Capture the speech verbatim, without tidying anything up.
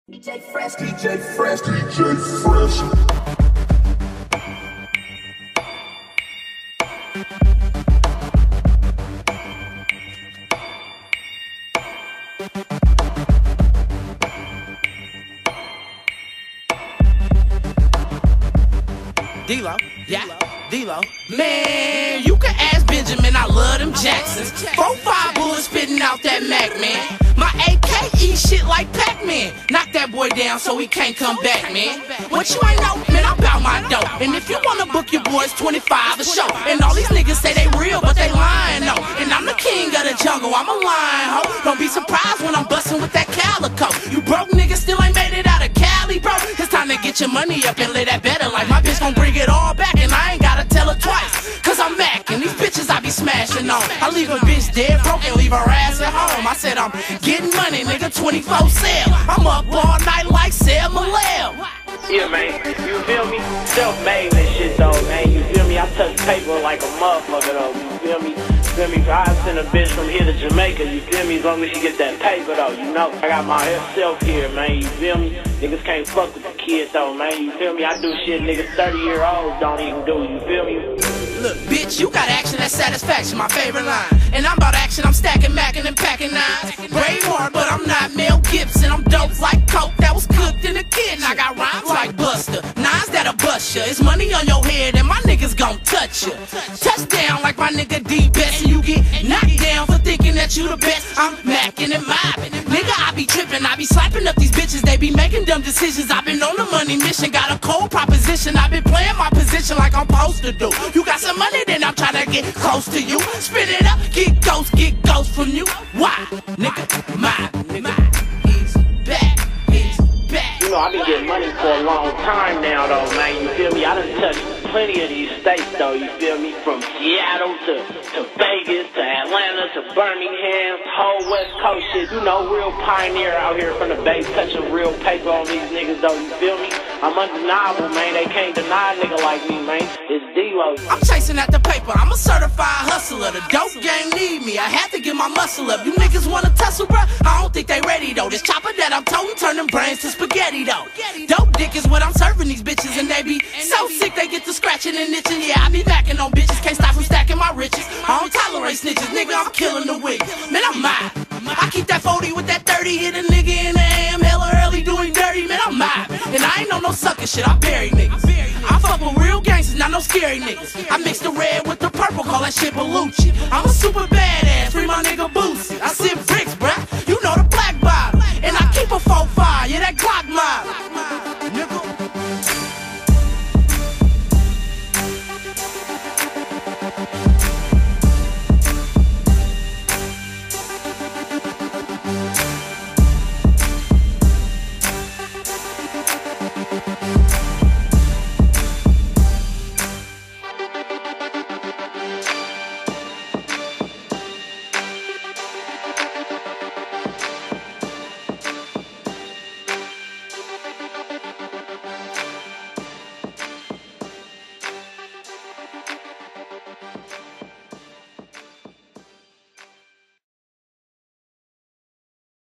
D J Fresh, D J Fresh, D J Fresh. D-Lo, yeah, D-Lo. Man, you can ask Benjamin, I love them Jacksons. Four, five bullets spitting out that Mac, man. My A K eat shit like Pac-Man. Knock that boy down so he can't come back, man. What you ain't know, man, I'm bout my dope. And if you wanna book your boys, twenty-five a show. And all these niggas say they real, but they lying, though. And I'm the king of the jungle, I'm a lion, ho. Don't be surprised when I'm bustin' with that calico. You broke niggas still ain't made it out of Cali, bro. It's time to get your money up and live that better life. My bitch gon' bring it all back, and I ain't gotta tell her twice. Cause I'm Mac, and these bitches I be smashing on. I leave a bitch dead broke and leave her ass at home. I said I'm getting money, nigga, twenty-four seven. I'm up all night like Sam Malel. Yeah, man, you feel me? Self-made and shit, though, man, you feel me? I touch paper like a motherfucker, though, you feel me? Feel me? I send a bitch from here to Jamaica, you feel me? As long as she get that paper, though, you know. I got my self here, man, you feel me? Niggas can't fuck with the kids, though, man, you feel me? I do shit niggas thirty-year-olds don't even do, you feel me? Look, bitch, you got action, that's satisfaction, my favorite line. And I'm about action, I'm stacking, macking, and packing nines. Brave hard, but I'm not Mel Gibson. I'm dope like coke that was cooked in a kid. I got rhymes like Buster, nines that'll bust ya. It's money on your head and my niggas gon' touch ya. Touchdown like my nigga D best, and you get knocked down for thinking that you the best. I'm macking and mobbing. Nigga, I be tripping, I be slapping up these bitches. They be making dumb decisions. I've been on the money mission, got a cold proposition. I've been playing my position like I'm supposed to do. You got some money, then I'm trying to get close to you. Spit it up, get ghost, get ghost from you. Why? Nigga, my nigga is back, is back. You know, I been getting money for a long time now, though, man, you feel me? I done touched plenty of these states, though, you feel me? From Seattle to, to Vegas to Atlanta to Birmingham, whole West Coast shit. You know, real pioneer out here from the Bay, touching real paper on these niggas, though, you feel me? I'm undeniable, man. They can't deny a nigga like me, man. It's D-Lo. I'm chasing at the paper, I'm a certified hustler. The dope game need me, I had to get my muscle up. You niggas wanna tussle, bruh? I don't think they ready, though. This chopper that I'm toting, turning brains to spaghetti, though. Dope dick is what I'm serving these bitches, and they be so sick they get to scratching and itching. Yeah, I be backing on bitches, can't stop from stacking my riches. I don't tolerate snitches, nigga, I'm killing the wigs. Man, I'm mad. I keep that forty with that thirty, hit a nigga in the A M, hella early doing dirty, man, I'm mad. And I ain't on no sucker shit, I bury niggas. I fuck with real gangsters, not no scary niggas. I mix the red with the purple, call that shit Belucci. I'm a super badass, free my nigga Boosie. I sip bricks, bruh, you know the black bottle. And I keep a four five, yeah, that Glock mob. Nigga.